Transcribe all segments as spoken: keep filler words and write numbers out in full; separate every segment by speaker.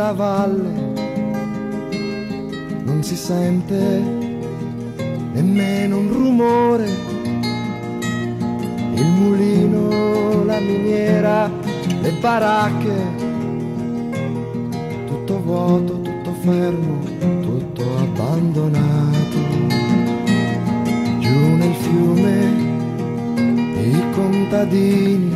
Speaker 1: la valle non si sente nemmeno un rumore, il mulino, la miniera, le baracche, tutto vuoto, tutto fermo, tutto abbandonato. Giù nel fiume i contadini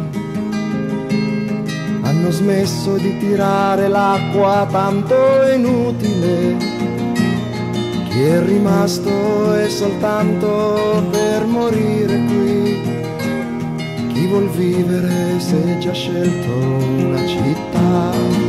Speaker 1: hanno smesso di tirare l'acqua, tanto è inutile. Chi è rimasto è soltanto per morire qui. Chi vuol vivere se è già scelto una città.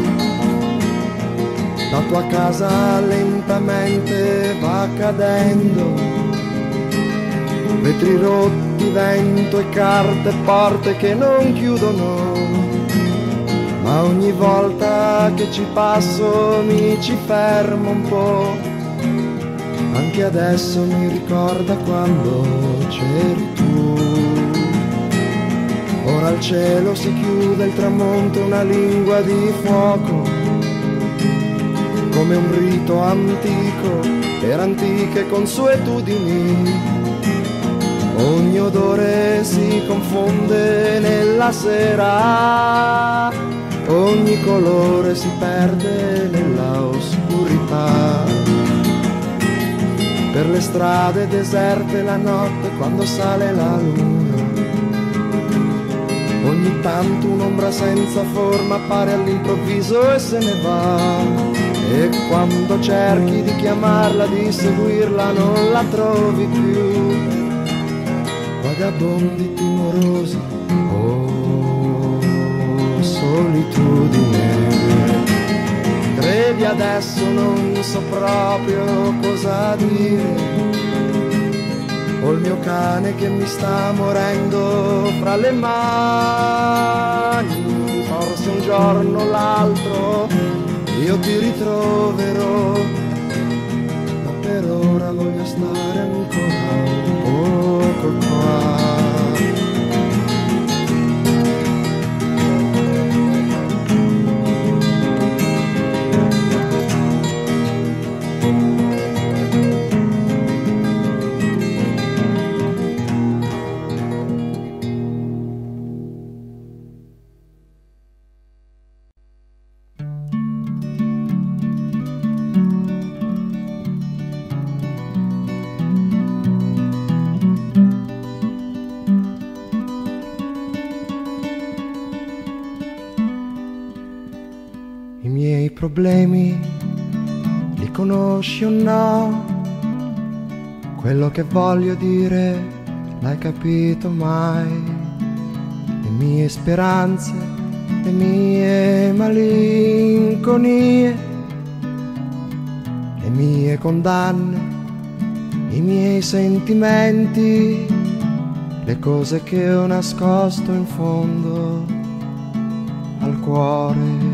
Speaker 1: La tua casa lentamente va cadendo, vetri rotti, vento e carte e porte che non chiudono. Ma ogni volta che ci passo mi ci fermo un po'. Anche adesso mi ricorda quando c'eri tu. Ora al cielo si chiude il tramonto, una lingua di fuoco, come un rito antico per antiche consuetudini. Ogni odore si confonde nella sera, ogni colore si perde nella oscurità. Per le strade deserte la notte quando sale la luna, ogni tanto un'ombra senza forma appare all'improvviso e se ne va. E quando cerchi di chiamarla, di seguirla, non la trovi più. Vagabondi timorosi, oh solitudine. Credi adesso non so proprio cosa dire. Ho il mio cane che mi sta morendo fra le mani. Forse un giorno o l'altro io ti ritroverò, ma per ora voglio stare ancora un poco qua. Problemi li conosci o no? Quello che voglio dire l'hai capito mai? Le mie speranze, le mie malinconie, le mie condanne, i miei sentimenti, le cose che ho nascosto in fondo al cuore.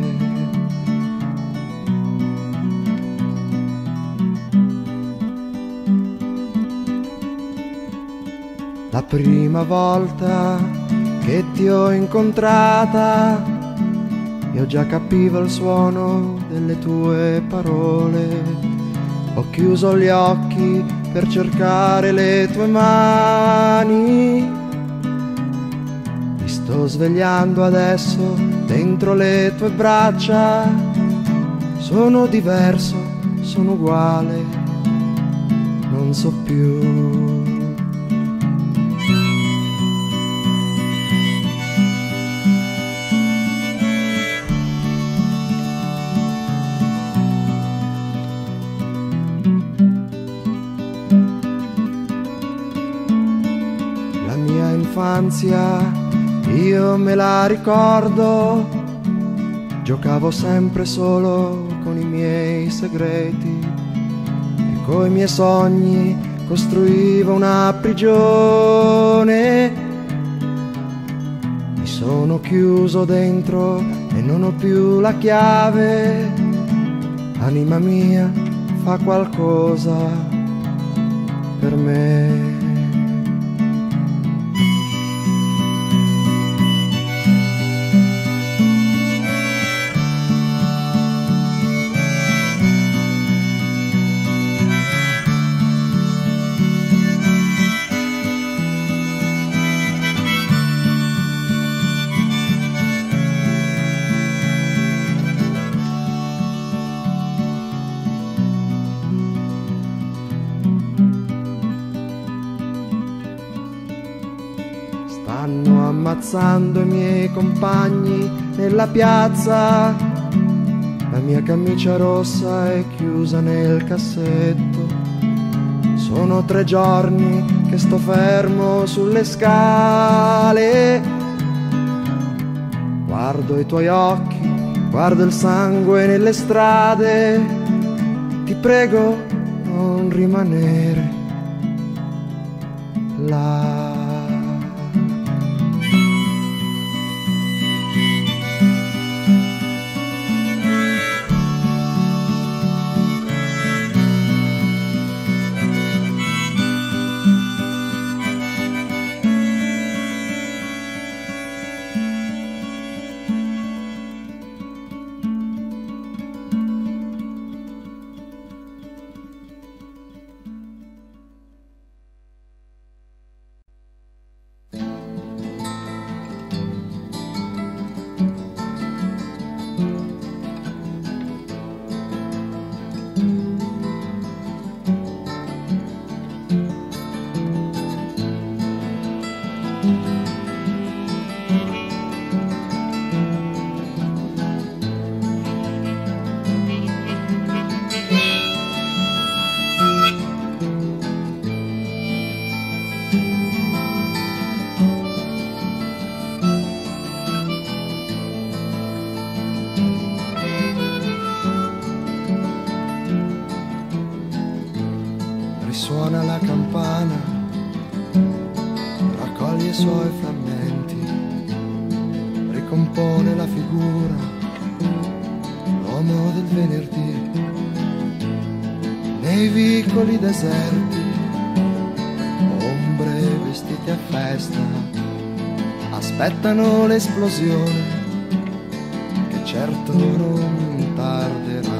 Speaker 1: La prima volta che ti ho incontrata, io già capivo il suono delle tue parole. Ho chiuso gli occhi per cercare le tue mani. Mi sto svegliando adesso dentro le tue braccia. Sono diverso, sono uguale, non so più. Io me la ricordo, giocavo sempre solo con i miei segreti e coi miei sogni costruivo una prigione. Mi sono chiuso dentro e non ho più la chiave. Anima mia, fa qualcosa per me. ammazzando i miei compagni nella piazza. La mia camicia rossa è chiusa nel cassetto. Sono tre giorni che sto fermo sulle scale. Guardo i tuoi occhi, guardo il sangue nelle strade. Ti prego, non rimanere là. Risuona la campana, raccoglie i suoi frammenti, ricompone la figura, l'uomo del venerdì. Nei vicoli deserti, ombre vestite a festa, aspettano l'esplosione che certo non tarderà.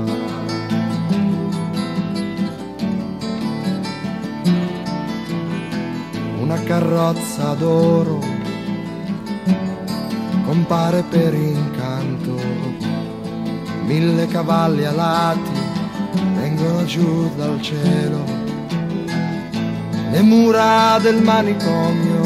Speaker 1: Una carrozza d'oro compare per incanto, mille cavalli alati vengono giù dal cielo. Le mura del manicomio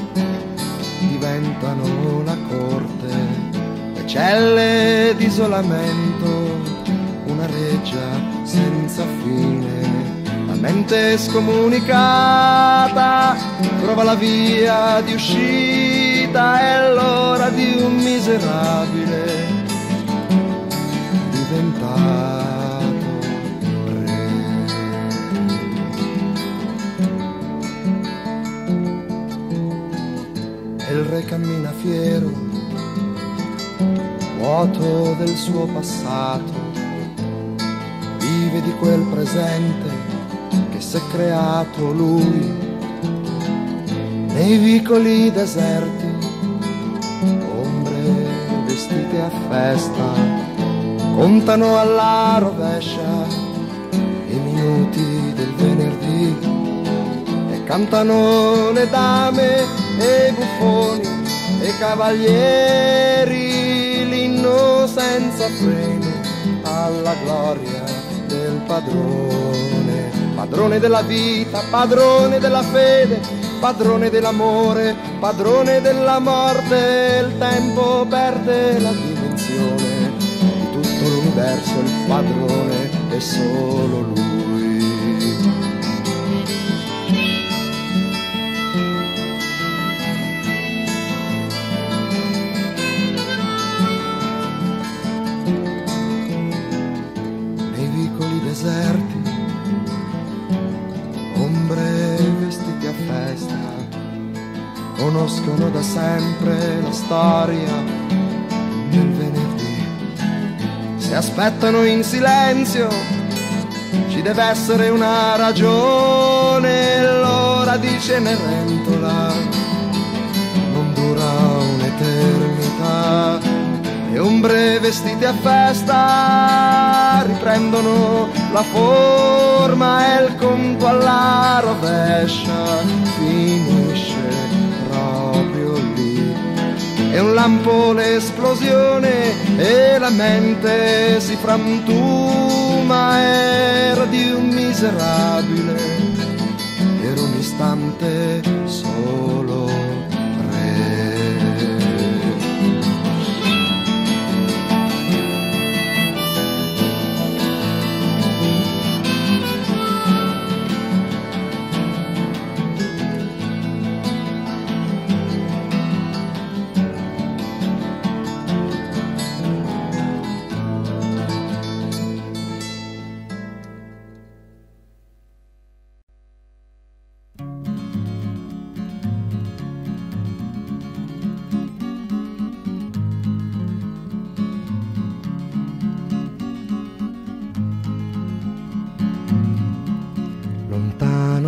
Speaker 1: diventano la corte, le celle d'isolamento, una reggia senza fine. La mente scomunicata trova la via di uscita, è l'ora di un miserabile diventato re. E il re cammina fiero, vuoto del suo passato, vive di quel presente che s'è creato lui. Nei vicoli deserti, ombre vestite a festa, contano alla rovescia i minuti del venerdì e cantano le dame e i buffoni e i cavalieri l'inno senza freno alla gloria del padrone. Padrone della vita, padrone della fede, padrone dell'amore, padrone della morte. Il tempo perde la dimensione di tutto l'universo, il padrone è solo lui. Nei vicoli deserti, ombre vestiti a festa, conoscono da sempre la storia del venerdì. Se aspettano in silenzio, ci deve essere una ragione. L'ora di Cenerentola non dura un'eternità. Le ombre vestite a festa riprendono la forma e il conto alla rovescia finisce proprio lì. È un lampo l'esplosione e la mente si frantuma. Era di un miserabile per un istante solo tre.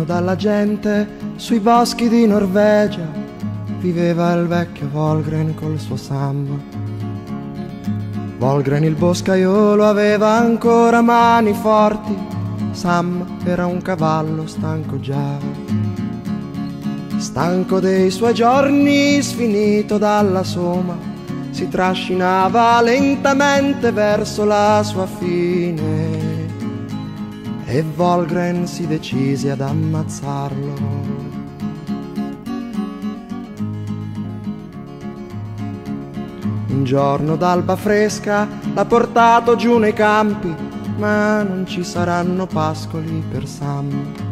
Speaker 1: Lontano dalla gente, sui boschi di Norvegia, viveva il vecchio Volgren col suo Sam. Volgren il boscaiolo aveva ancora mani forti, Sam era un cavallo stanco già. Stanco dei suoi giorni, sfinito dalla soma, si trascinava lentamente verso la sua fine. E Volgren si decise ad ammazzarlo. Un giorno d'alba fresca l'ha portato giù nei campi, ma non ci saranno pascoli per Sam.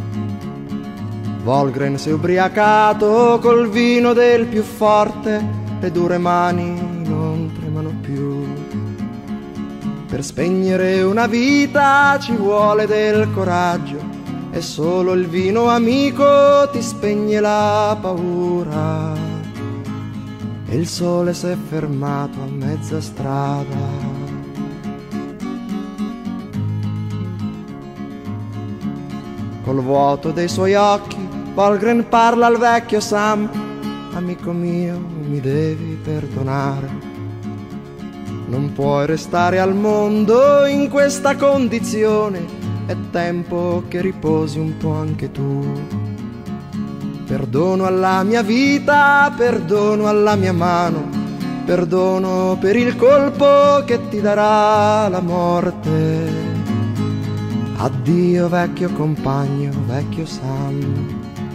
Speaker 1: Volgren si è ubriacato col vino del più forte, le dure mani non tremano più. Per spegnere una vita ci vuole del coraggio, e solo il vino amico ti spegne la paura. E il sole s'è fermato a mezza strada. Col vuoto dei suoi occhi Volgren parla al vecchio Sam: amico mio, mi devi perdonare. Non puoi restare al mondo in questa condizione, è tempo che riposi un po' anche tu. Perdono alla mia vita, perdono alla mia mano, perdono per il colpo che ti darà la morte. Addio vecchio compagno, vecchio Sam.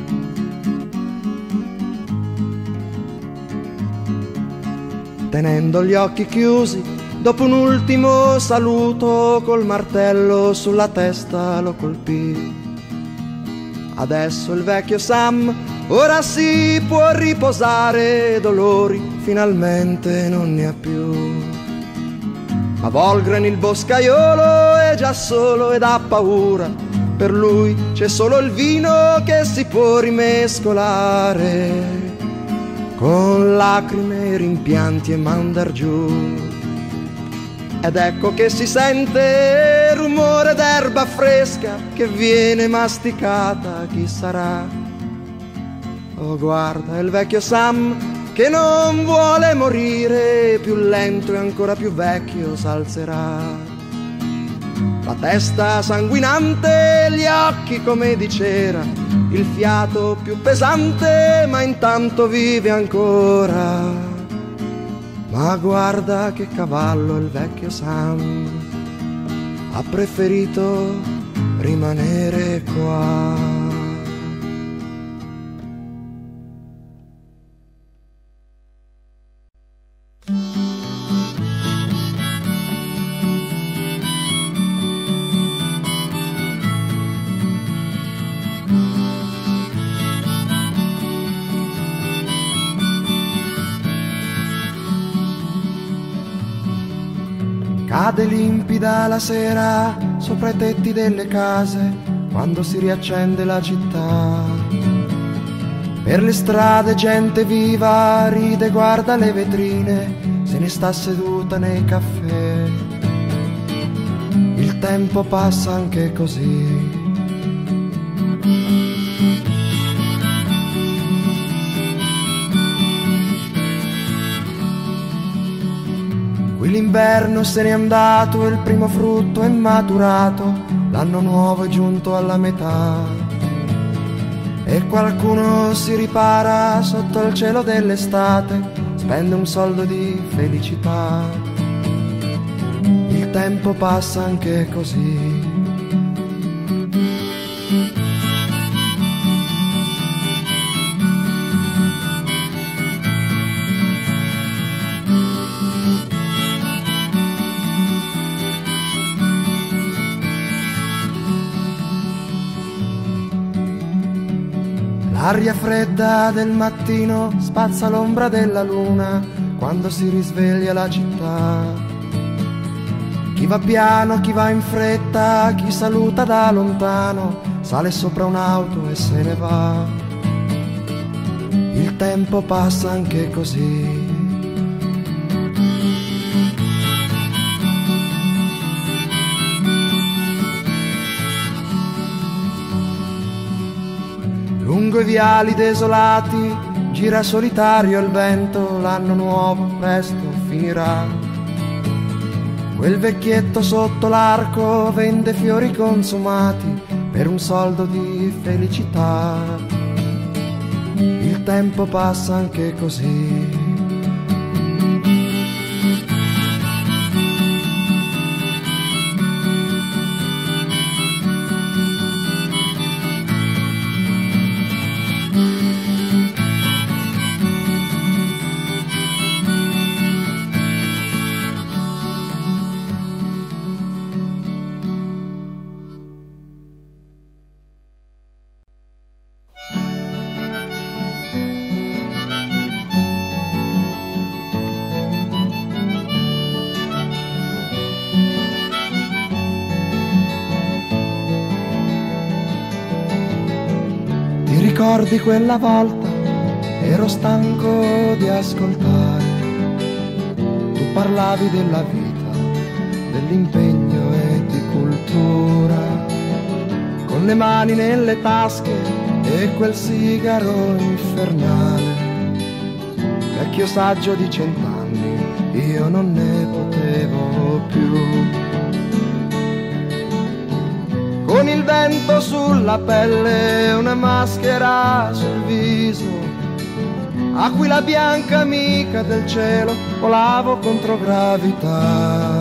Speaker 1: Tenendo gli occhi chiusi, dopo un ultimo saluto, col martello sulla testa lo colpì. Adesso il vecchio Sam ora si può riposare, dolori finalmente non ne ha più. Ma Volgren il boscaiolo è già solo ed ha paura, per lui c'è solo il vino che si può rimescolare con lacrime, rimpianti e mandar giù. Ed ecco che si sente rumore d'erba fresca che viene masticata, chi sarà? Oh guarda, è il vecchio Sam che non vuole morire, più lento e ancora più vecchio s'alzerà. La testa sanguinante, gli occhi come di cera, il fiato più pesante, ma intanto vive ancora. Ma guarda che cavallo il vecchio Sam, ha preferito rimanere qua. Cade limpida la sera sopra i tetti delle case, quando si riaccende la città. Per le strade gente viva ride, guarda le vetrine, se ne sta seduta nei caffè. Il tempo passa anche così. Qui l'inverno se n'è andato e il primo frutto è maturato, l'anno nuovo è giunto alla metà. E qualcuno si ripara sotto il cielo dell'estate, spende un soldo di felicità. Il tempo passa anche così. L'aria fredda del mattino spazza l'ombra della luna quando si risveglia la città. Chi va piano, chi va in fretta, chi saluta da lontano, sale sopra un'auto e se ne va. Il tempo passa anche così. lungo i viali desolati gira solitario il vento, l'anno nuovo presto finirà. Quel vecchietto sotto l'arco vende fiori consumati per un soldo di felicità. Il tempo passa anche così. Ricordi quella volta, ero stanco di ascoltare. Tu parlavi della vita, dell'impegno e di cultura, con le mani nelle tasche e quel sigaro infernale. Vecchio saggio di cent'anni, io non ne potevo più. Con il vento sulla pelle, una maschera sul viso, aquila bianca amica del cielo, volavo contro gravità.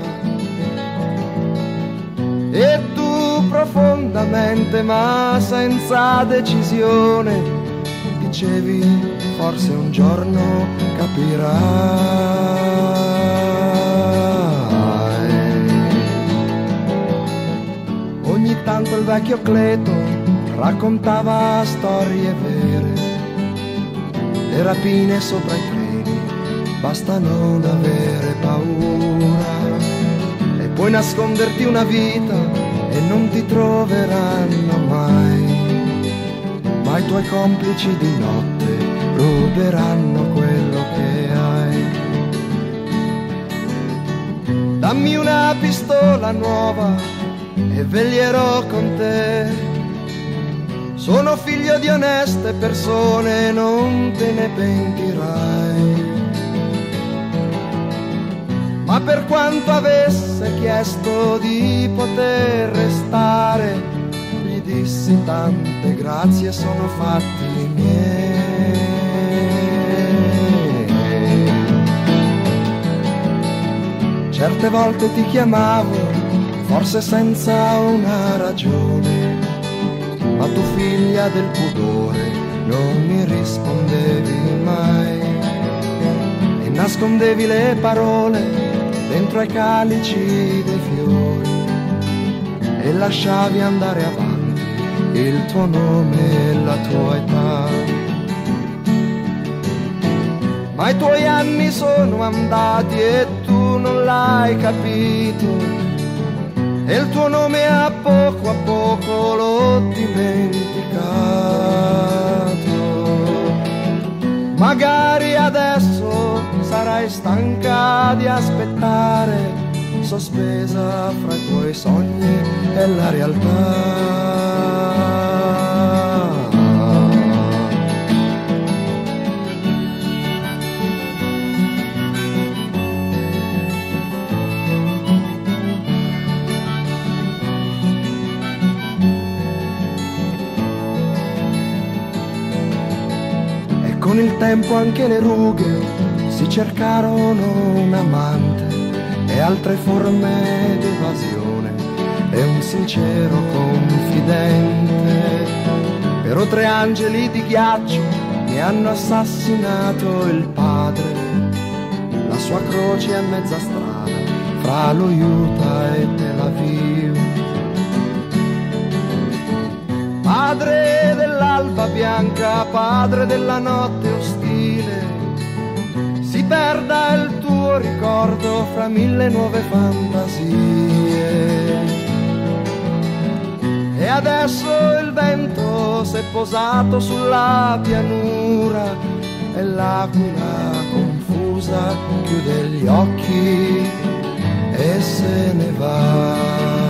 Speaker 1: E tu profondamente ma senza decisione dicevi forse un giorno capirai. Ogni tanto il vecchio Cleto raccontava storie vere, le rapine sopra i treni, basta non avere paura, e puoi nasconderti una vita e non ti troveranno mai, ma i tuoi complici di notte ruberanno quello che hai. Dammi una pistola nuova e veglierò con te. Sono figlio di oneste persone, non te ne pentirai. Ma per quanto avesse chiesto di poter restare, gli dissi tante grazie sono fatti miei. Certe volte ti chiamavo, forse senza una ragione, ma tu figlia del pudore non mi rispondevi mai e nascondevi le parole dentro ai calici dei fiori e lasciavi andare avanti il tuo nome e la tua età. Ma i tuoi anni sono andati e tu non l'hai capito, e il tuo nome a poco a poco l'ho dimenticato. Magari adesso sarai stanca di aspettare, sospesa fra i tuoi sogni e la realtà. Con il tempo anche le rughe si cercarono un amante e altre forme d'evasione e un sincero confidente. Però tre angeli di ghiaccio mi hanno assassinato il padre, la sua croce a mezza strada fra lo Utah e Tel Aviv. Padre dell'alba bianca, padre della notte ostile, si perda il tuo ricordo fra mille nuove fantasie. E adesso il vento s'è posato sulla pianura e l'aquila confusa chiude gli occhi e se ne va.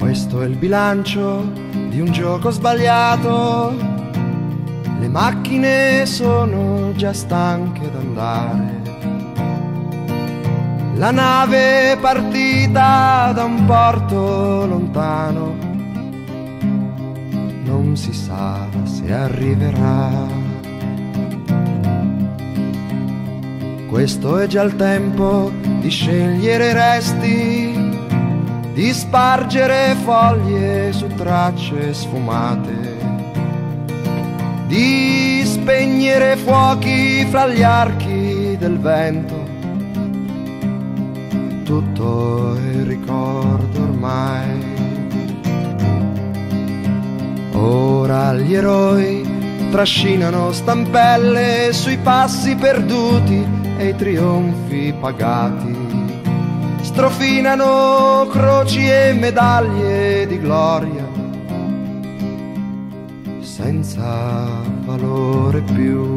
Speaker 1: Questo è il bilancio di un gioco sbagliato. Le macchine sono già stanche d'andare. La nave è partita da un porto lontano. Non si sa se arriverà. Questo è già il tempo di scegliere resti, di spargere foglie su tracce sfumate, di spegnere fuochi fra gli archi del vento. Tutto è ricordo ormai. Ora gli eroi trascinano stampelle sui passi perduti e i trionfi pagati. Strofinano croci e medaglie di gloria senza valore più.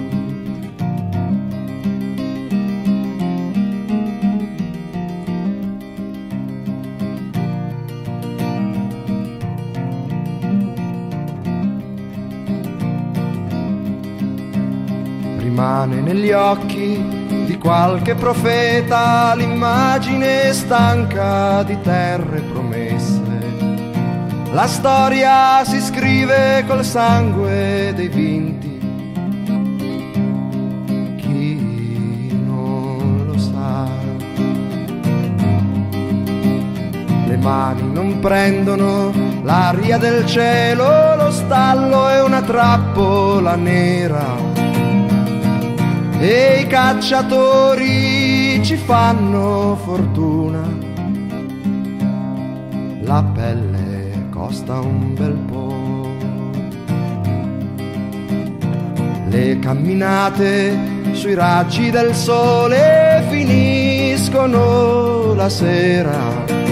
Speaker 1: Rimane negli occhi di qualche profeta l'immagine stanca di terre promesse. La storia si scrive col sangue dei vinti. Chi non lo sa. Le mani non prendono l'aria del cielo, lo stallo è una trappola nera. E i cacciatori ci fanno fortuna. La pelle costa un bel po'. Le camminate sui raggi del sole finiscono la sera.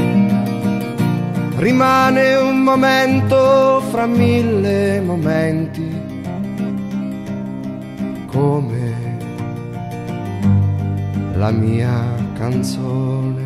Speaker 1: Rimane un momento fra mille momenti, come la mia canzone.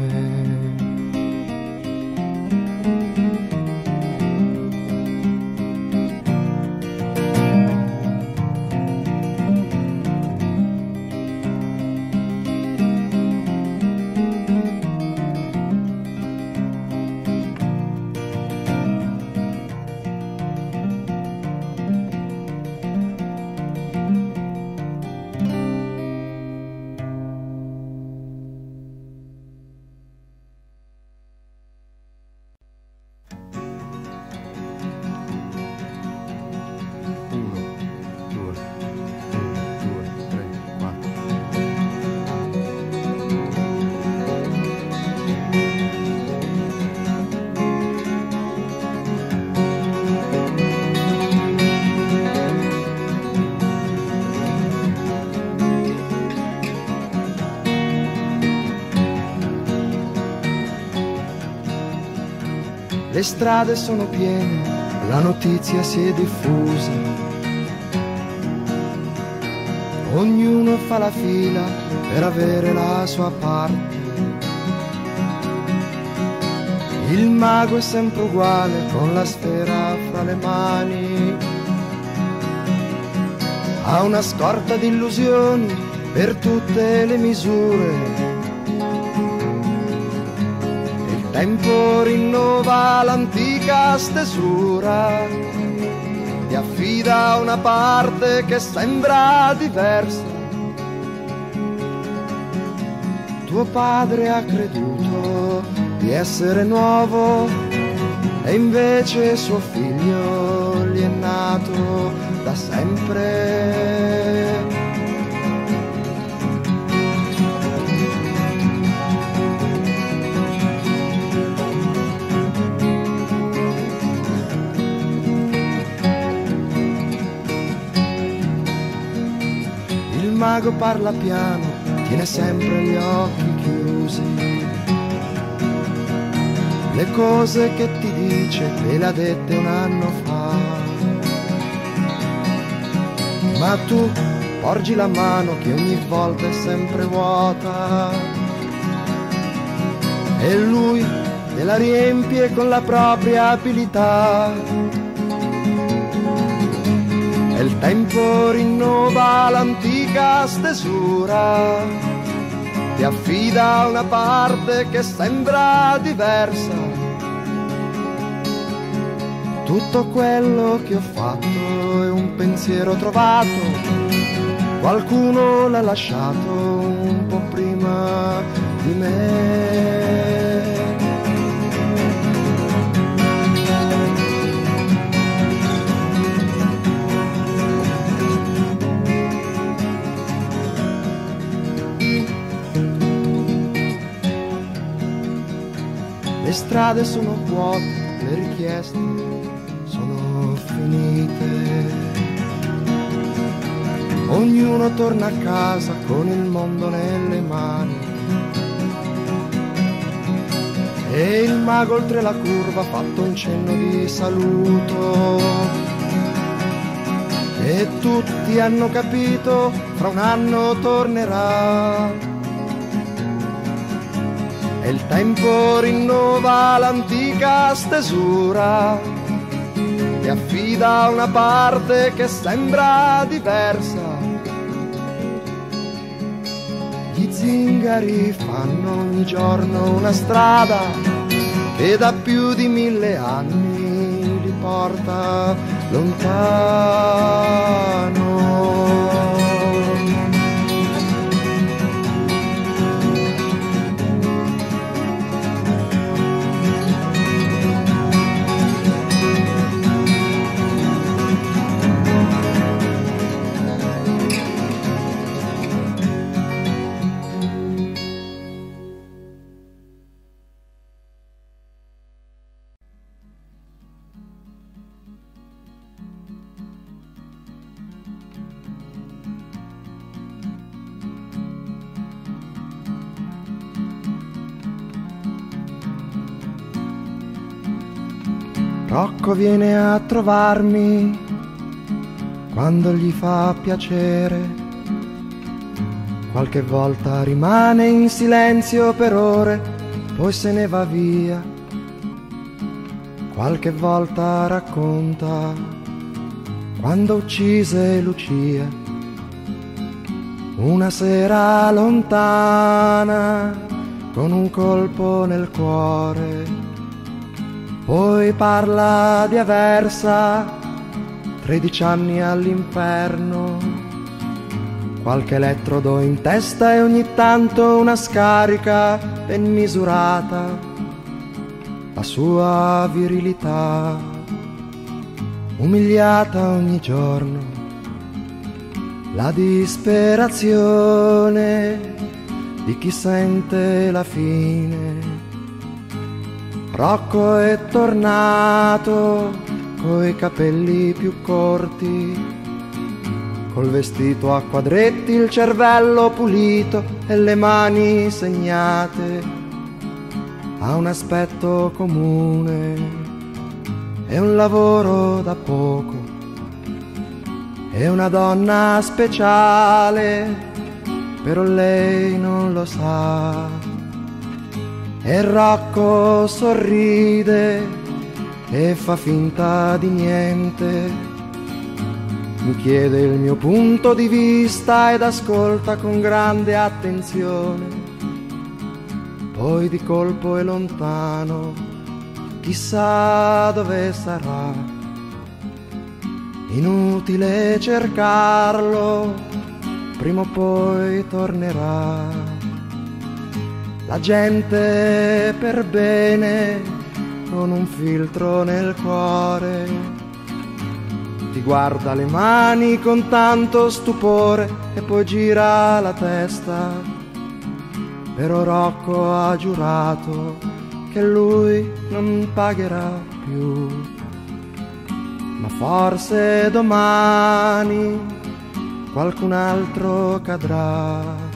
Speaker 1: Le strade sono piene, la notizia si è diffusa. Ognuno fa la fila per avere la sua parte. Il mago è sempre uguale, con la sfera fra le mani. Ha una scorta di illusioni per tutte le misure. Il tempo rinnova l'antica stesura, ti affida una parte che sembra diversa. Tuo padre ha creduto di essere nuovo e invece suo figlio gli è nato da sempre. Il mago parla piano, tiene sempre gli occhi chiusi. Le cose che ti dice te le ha dette un anno fa. Ma tu porgi la mano che ogni volta è sempre vuota. E lui e la riempie con la propria abilità. E il tempo rinnova l'antica stesura, ti affida una parte che sembra diversa. Tutto quello che ho fatto è un pensiero trovato, qualcuno l'ha lasciato un po' prima di me. Le strade sono vuote, le richieste sono finite. Ognuno torna a casa con il mondo nelle mani. E il mago oltre la curva ha fatto un cenno di saluto. E tutti hanno capito, fra un anno tornerà. E il tempo rinnova l'antica stesura, ti affida una parte che sembra diversa. Gli zingari fanno ogni giorno una strada che da più di mille anni li porta lontano. Rocco viene a trovarmi quando gli fa piacere. Qualche volta rimane in silenzio per ore, poi se ne va via. Qualche volta racconta quando uccise Lucia, una sera lontana, con un colpo nel cuore. Poi parla di Aversa, tredici anni all'inferno, qualche elettrodo in testa e ogni tanto una scarica ben misurata, la sua virilità, umiliata ogni giorno, la disperazione di chi sente la fine. Rocco è tornato coi capelli più corti, col vestito a quadretti, il cervello pulito e le mani segnate. Ha un aspetto comune e un lavoro da poco, è una donna speciale, però lei non lo sa. E Rocco sorride e fa finta di niente, mi chiede il mio punto di vista ed ascolta con grande attenzione. Poi di colpo è lontano, chissà dove sarà. Inutile cercarlo, prima o poi tornerà. La gente per bene, con un filtro nel cuore, ti guarda le mani con tanto stupore e poi gira la testa. Però Rocco ha giurato che lui non pagherà più, ma forse domani qualcun altro cadrà.